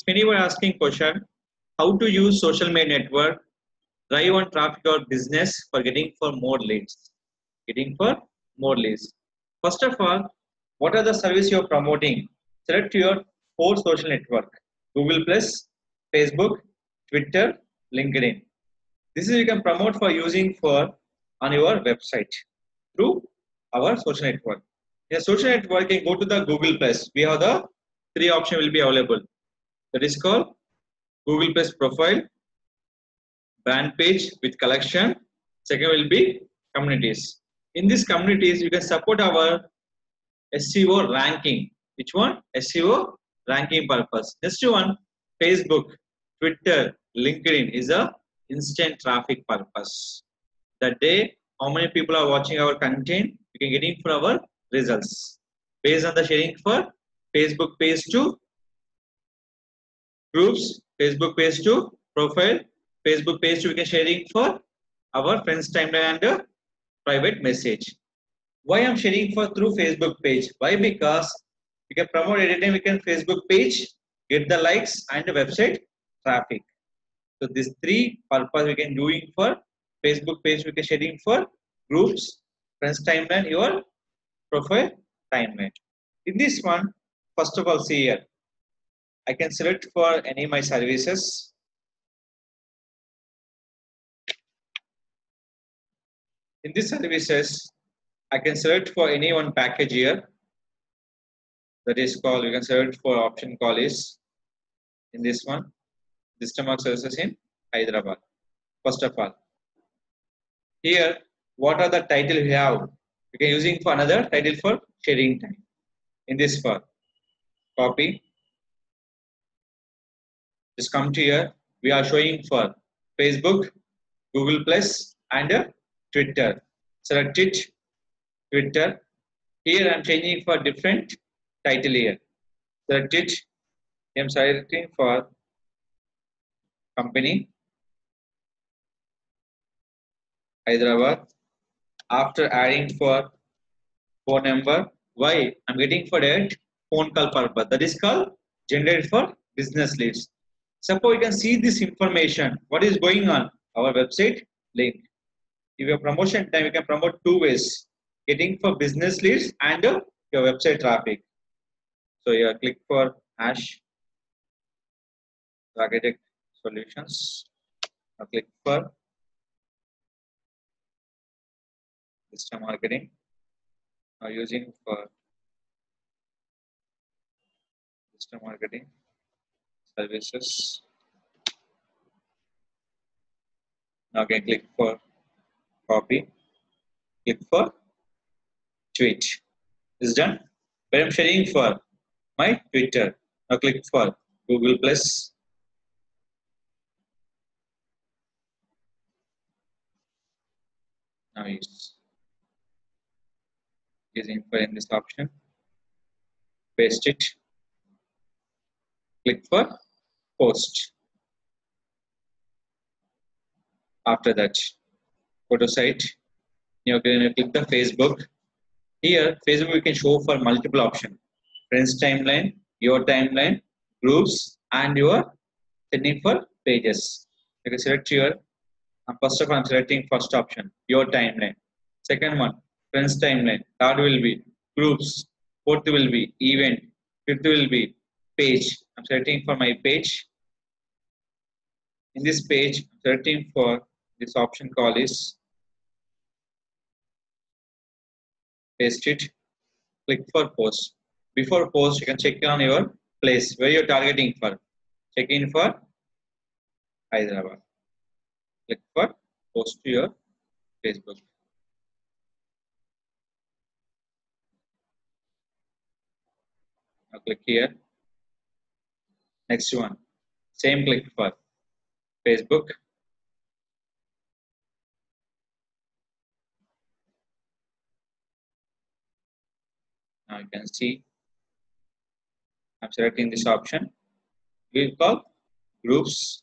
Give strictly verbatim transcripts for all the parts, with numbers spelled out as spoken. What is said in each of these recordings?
many were asking question, how to use social media network, drive on traffic or business for getting for more leads. Getting for more leads. First of all, what are the service you are promoting? Select your four social network: Google Plus, Facebook, Twitter, LinkedIn. This is you can promote for using for on your website through our social network. In a social network, you can go to the Google Plus. We have the three option will be available. That is called Google Plus profile, brand page with collection. Second will be communities. In these communities, you can support our S E O ranking. Which one? S E O ranking purpose. Next one, Facebook, Twitter, LinkedIn is a instant traffic purpose. That day, how many people are watching our content, we can get in for our results. Based on the sharing for Facebook page to groups, Facebook page to profile, Facebook page to we can sharing for our friends timeline and uh, private message. Why I'm sharing for through Facebook page? Why? Because we can promote anytime we can Facebook page, get the likes and the website traffic. So these three purpose we can doing for Facebook page, we can sharing for groups, friends timeline, your profile timeline. In this one, first of all, see here, I can select for any of my services. In these services, I can select for any one package here. That is called, you can select for option call is in this one, system of services in Hyderabad. First of all, here, what are the title we have? You can using for another title for sharing time. In this for copy, just come to here. We are showing for Facebook, Google Plus, and uh, Twitter. Select it, Twitter. Here I am changing for different title here. Select it. I am selecting for company Hyderabad. After adding for phone number, why I'm getting for that phone call purpose. That is called generated for business leads. Suppose you can see this information. What is going on? Our website link. If your promotion time, you can promote two ways: getting for business leads and uh, your website traffic. So you click for hash Rakesh solutions. Now click for digital marketing. Now using for digital marketing services. Now again click for copy. Click for tweet. Is done. Where I'm sharing for my Twitter. Now click for Google Plus. Now use using for in this option. Paste it. Click for post. After that, go to site. You're going to click the Facebook. Here, Facebook we can show for multiple options: friends timeline, your timeline, groups, and your sending for pages. You can select your. First of all, I'm selecting first option, your timeline. Second one, friends timeline. Third will be groups. Fourth will be event. Fifth will be page. I'm selecting for my page. In this page, I'm selecting for this option call is paste it. Click for post. Before post, you can check on your place where you're targeting for. Check in for Hyderabad. Click for post to your Facebook. Now click here. Next one. Same click for Facebook. Now you can see I'm selecting this option. We'll call groups.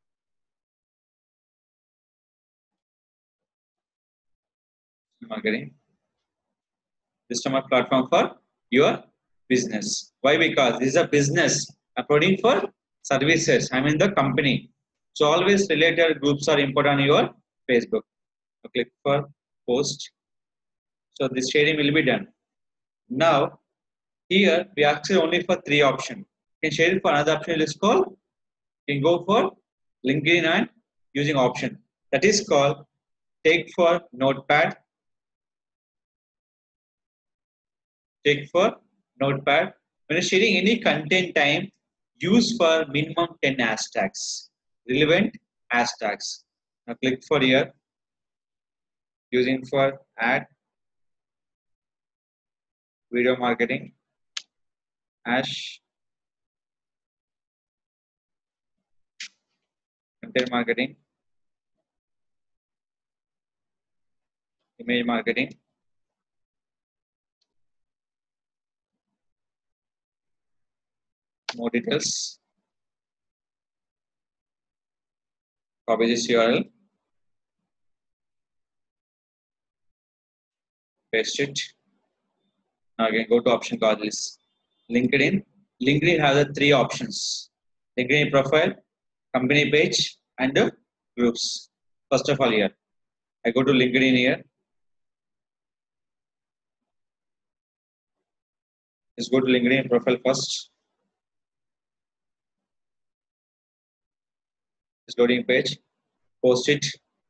Marketing. Customer platform for your business. Why? Because this is a business. I'm promoting for services. I mean the company. So always related groups are important on your Facebook. So click for post. So this sharing will be done. Now here we actually only for three options. You can share it for another option. It is called. You can go for LinkedIn and using option that is called take for notepad. Take for notepad. When you're sharing any content time, use for minimum ten hashtags. Relevant hashtags. Now click for here. Using for ad, video marketing, hash, content marketing, image marketing, more details. Copy this U R L, paste it. Now again go to option called this LinkedIn. LinkedIn has the three options: LinkedIn profile, company page, and the groups. First of all, here I go to LinkedIn here. Let's go to LinkedIn profile first. This loading page. Post it.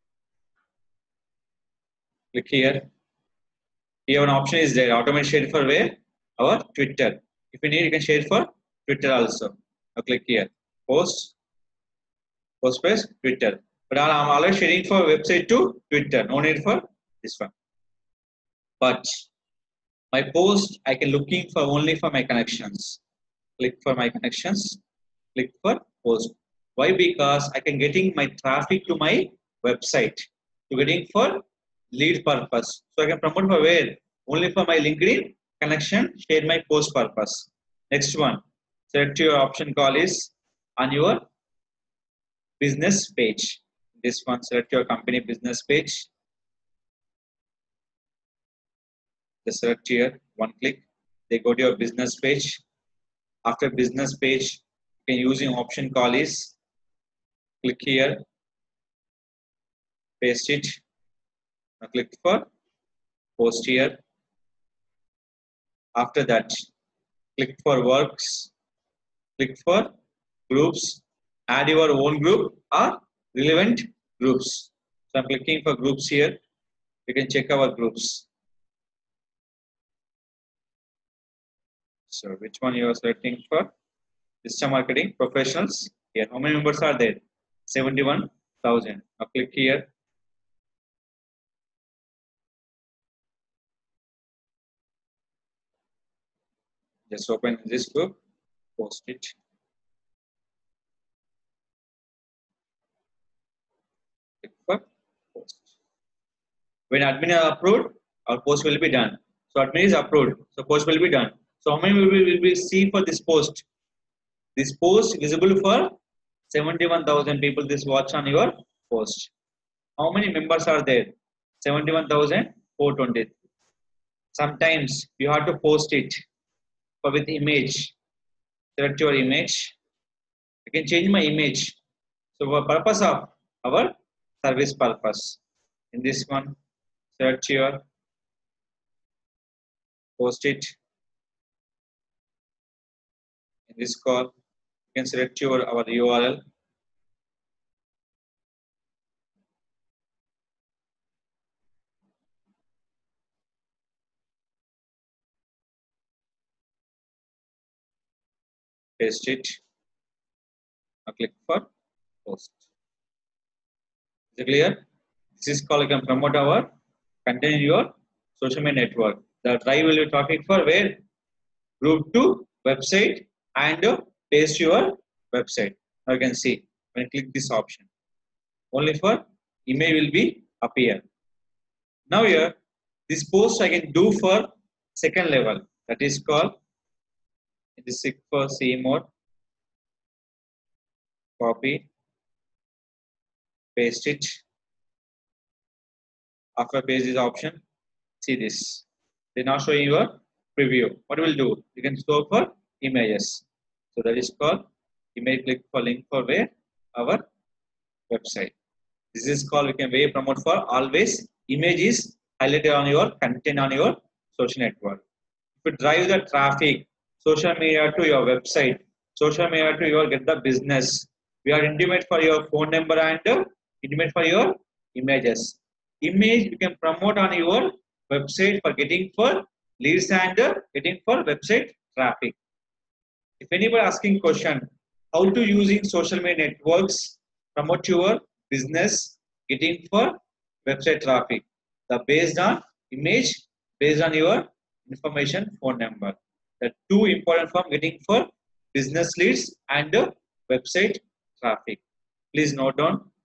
Click here. Here an option is there. Automate share for where? Our Twitter. If you need, you can share for Twitter also. Now click here. Post. Post page Twitter. But I'm always sharing for website to Twitter. No need for this one. But my post I can looking for only for my connections. Click for my connections. Click for post. Why? Because I can getting my traffic to my website. To getting for lead purpose. So I can promote for where? Only for my LinkedIn connection, share my post purpose. Next one, select your option call is on your business page. This one, select your company business page. Just select here, one click. They go to your business page. After business page, you can using option call is click here, paste it. Now click for post here. After that, click for works, click for groups, add your own group or relevant groups. So I'm clicking for groups here. You can check our groups. So which one you are selecting for? Digital marketing professionals. Here, how many members are there? seventy-one thousand. Now click here. Just open this group, post it. Click for post. When admin are approved, our post will be done. So admin is approved, so post will be done. So how many will we, will we see for this post? This post visible for seventy-one thousand people. This watch on your post. How many members are there? seventy-one thousand four hundred twenty. Sometimes you have to post it for with image. Select your image. You can change my image. So for purpose of our service purpose. In this one, select here, post it. In this call, you can select your our U R L. Paste it. Now click for post. Is it clear? This is called you can promote our content in your social media network. The drive will be traffic for where? Group to website and paste your website. Now you can see when you click this option. Only for email will be appear. Now here, this post I can do for second level. That is called it is for C mode. Copy, paste it. After paste this option, see this. They now show you a preview. What will do? You can store for images. So that is called You may click for link for where our website. This is called we can way promote for always image is highlighted on your content on your social network. If you drive the traffic, social media to your website, social media to your get the business. We are intimate for your phone number and uh, intimate for your images. Image you can promote on your website for getting for leads and uh, getting for website traffic. If anybody asking question, how to using social media networks promote your business, getting for website traffic. The based on image, based on your information, phone number. The two important for getting for business leads and uh, website traffic. Please note down.